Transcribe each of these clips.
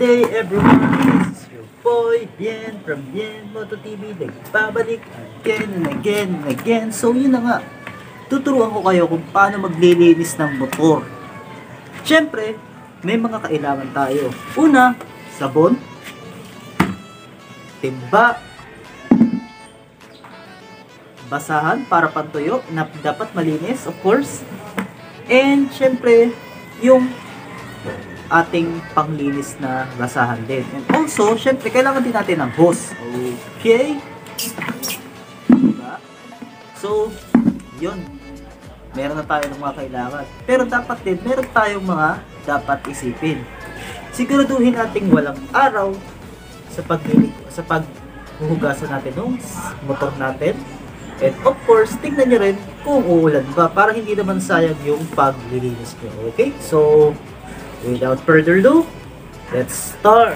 day everyone, this is your boy Bien from Bien Moto TV. Nagbabalik again and again and again. So yun na nga, tuturuan ko kayo kung paano maglilinis ng motor. Siyempre, may mga kailangan tayo. Una, sabon, timba, basahan para pantuyo na dapat malinis, of course. And siyempre, yung ating panglinis na basahan din. And also, syempre, kailangan din natin ng hose. Okay? Diba? So, yun. Meron na tayo ng mga kailangan. Pero dapat din, meron tayong mga dapat isipin. Siguraduhin nating walang araw sa paghuhugasan natin ng motor natin. And of course, tingnan nyo rin kung uulan ba para hindi naman sayang yung paglilinis nyo. Okay? So, without further ado, let's start!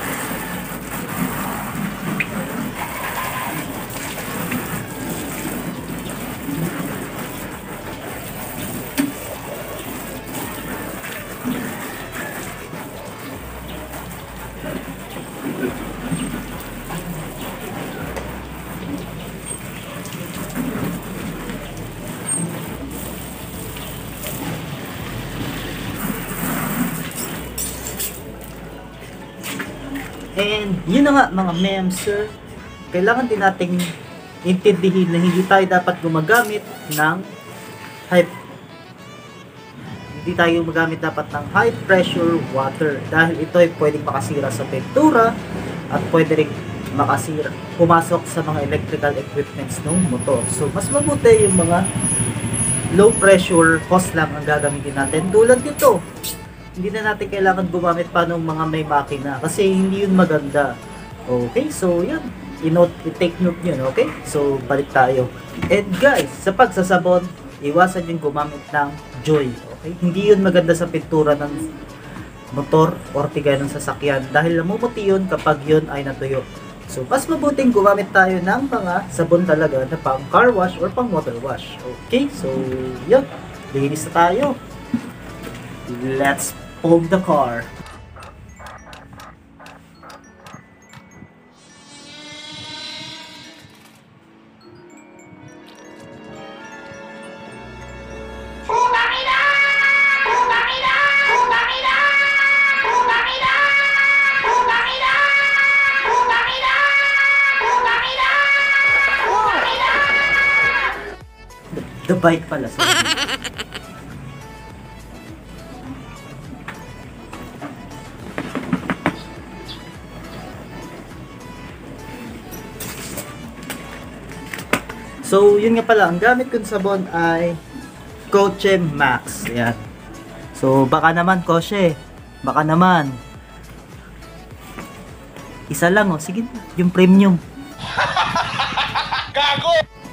And yun na nga mga memser, kailangan din nating intindihin na hindi tayo dapat gumagamit ng high pressure water dahil ito ay pwedeng makasira sa pintura at pwede rin pumasok sa mga electrical equipments ng motor. So mas mabuti yung mga low pressure hose lang ang gagamitin natin tulad nito. Hindi na natin kailangan gumamit pa ng mga may makina kasi hindi yun maganda. Okay, so yun. I-take note yun, okay? So, balik tayo. And guys, sa pagsasabon, iwasan yung gumamit ng Joy. Okay? Hindi yun maganda sa pintura ng motor or tigay ng sasakyan dahil namumuti yun kapag yun ay natuyo. So, mas mabuting gumamit tayo ng mga sabon talaga na pang car wash or pang motor wash. Okay, so yun. Linis na tayo. Let's pull the car. The bike pala. So, yun nga pala, ang gamit kong sabon ay Koshe Max. Ayan. So, baka naman, Koshe. Baka naman. Isa lang, oh. Sige na. Yung premium. Gago!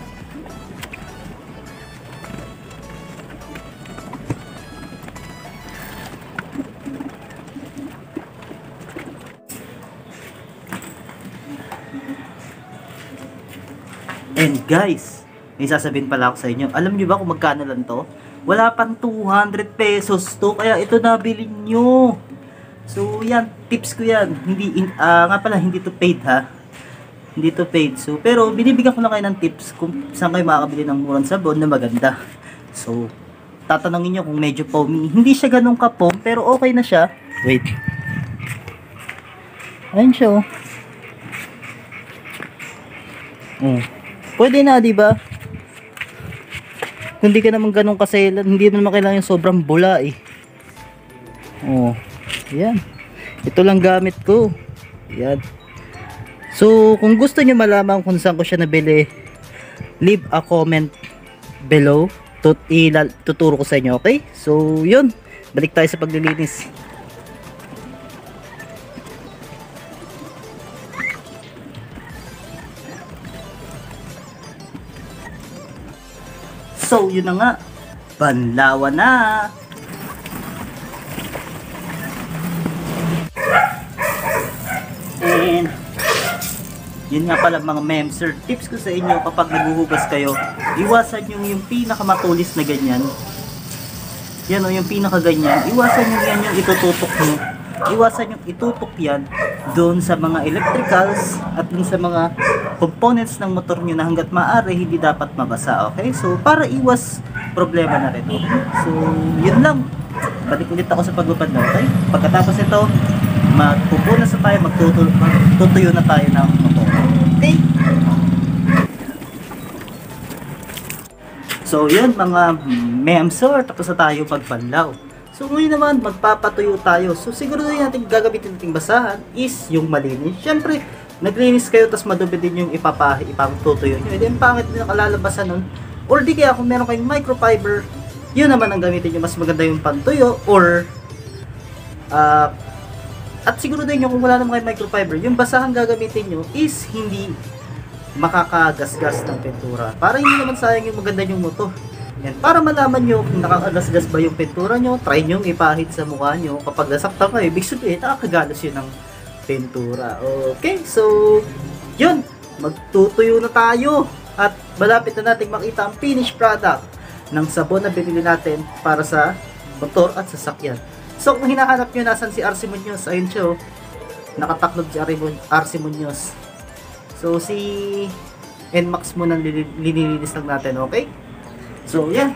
And guys, may sasabihin pala ako sa inyo. Alam nyo ba kung magkano lang to? Wala pang 200 pesos to. Kaya ito nabili nyo. So yan, tips ko yan. Nga pala, hindi to paid ha. Hindi to paid. So, pero binibigyan ko lang kayo ng tips kung saan kayo makakabili ng murang sabon na maganda. So, tatanungin nyo kung medyo foamy. Hindi siya ganun ka-foam, pero okay na siya. Wait. Ayun siya oh. Pwede na, di ba? Hindi ka naman ganun kaselan, hindi naman kailangan yung sobrang bula eh. Oh, yan. Ito lang gamit ko. Yan. So, kung gusto niyo malaman kung saan ko siya nabili, leave a comment below. Tuturo ko sa inyo, okay? So, yun. Balik tayo sa paglilinis. So, yun na nga. Banlawan na. And, yun nga pala mga memser. Tips ko sa inyo kapag naghuhugas kayo, iwasan yung pinakamatulis na ganyan. Yan o, yung pinaka ganyan. Iwasan nyo yan yung itututok nyo. iwasan yung itutok yan doon sa mga electricals at doon sa mga components ng motor nyo na hanggat maaari hindi dapat mabasa. Okay, so para iwas problema na rin. Okay? So yun lang, balik ulit ako sa paglupad na. Okay, pagkatapos ito magpupunas na tayo, magtutuyo na tayo ng motor. Okay, so yun mga memsor, tapos na tayo pagpanlaw. So ngayon naman magpapatuyo tayo. So siguro natin gagamitin nating basahan is yung malinis. Syempre naglinis kayo tapos madumi din yung ipangtutuyo nyo. And then pangit din ang kalalabasan nun. Or di kaya kung meron kayong microfiber, yun naman ang gamitin nyo. Mas maganda yung pantuyo. Or at siguro din yung kung wala naman kayong microfiber, yung basahan gagamitin nyo is hindi makakagasgas ng pintura. Para hindi naman sayang yung maganda yung motor. Yan. Para malaman nyo kung nakakagasgas ba yung pintura nyo, try nyo ipahid sa mukha nyo. Kapag nasaktan kayo, ibig sabihin nakakagalos yun ng pintura. Okay, so yun, magtutuyo na tayo at malapit na natin makita ang finished product ng sabon na binili natin para sa motor at sasakyan. So kung hinahanap nyo nasan si RC Munoz, ayun siya, nakataklob si RC Munoz. So si NMAX muna linilinis lang natin. Okay, so yan.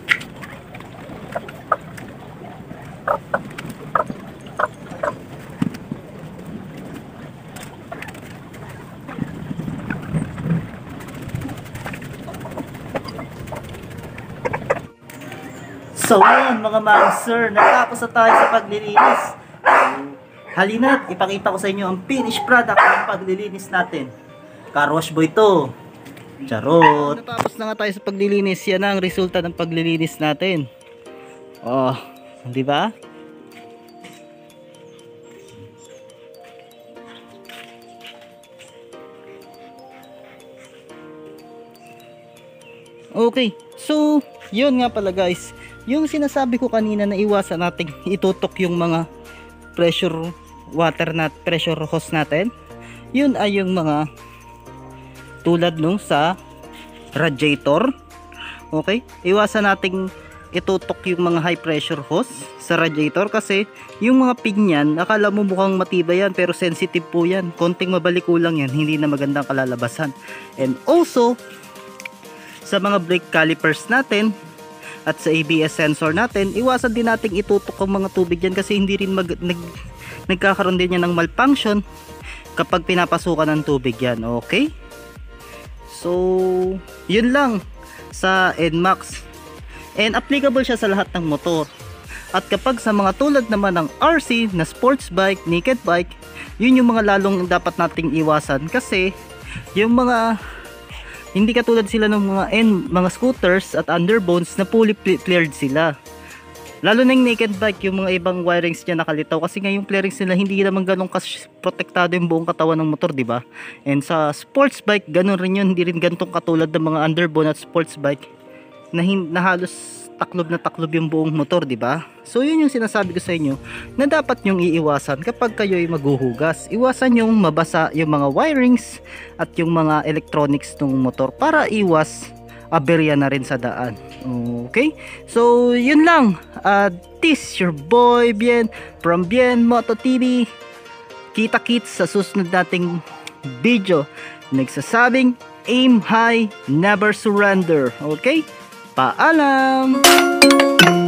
So yan mga master, natapos na tayo sa paglilinis. Halina, ipakita ko sa inyo ang finished product ng paglilinis natin. Car wash boy to. Charot. Natapos na nga tayo sa paglilinis. Yan ang resulta ng paglilinis natin. Oh, di ba? Okay, so yun nga pala guys, yung sinasabi ko kanina na iwasan natin itutok yung mga pressure water pressure hose natin. Yun ay yung mga tulad nung sa radiator. Okay, iwasan nating itutok yung mga high pressure hose sa radiator kasi yung mga pin yan, akala mo mukhang matibay yan pero sensitive po yan. Konting mabaliko lang yan, hindi na magandang kalalabasan. And also sa mga brake calipers natin at sa ABS sensor natin, iwasan din nating itutok ang mga tubig yan kasi hindi rin nagkakaroon din yan ng malfunction kapag pinapasukan ng tubig yan. Okay, so yun lang sa NMAX, and applicable siya sa lahat ng motor. At kapag sa mga tulad naman ng RC na sports bike, naked bike, yun yung mga lalong dapat nating iwasan kasi yung mga hindi katulad sila ng mga scooters at underbones na fully cleared sila. Lalo na yung naked bike, yung mga ibang wirings niya nakalitaw kasi nga yung clearings nila hindi naman ganun protektado yung buong katawan ng motor, di ba? And sa sports bike, ganun rin yun, hindi rin ganitong katulad ng mga underbone at sports bike na halos taklob na taklob yung buong motor, di ba? So yun yung sinasabi ko sa inyo na dapat nyong iiwasan kapag kayo ay maghuhugas. Iwasan yung mabasa yung mga wirings at yung mga electronics ng motor para iwas aberya na rin sa daan. Okay? So yun lang. This your boy Bien from Bien Moto TV. Kita-kits sa susunod nating video. Nagsasabing aim high, never surrender. Okay? Paalam!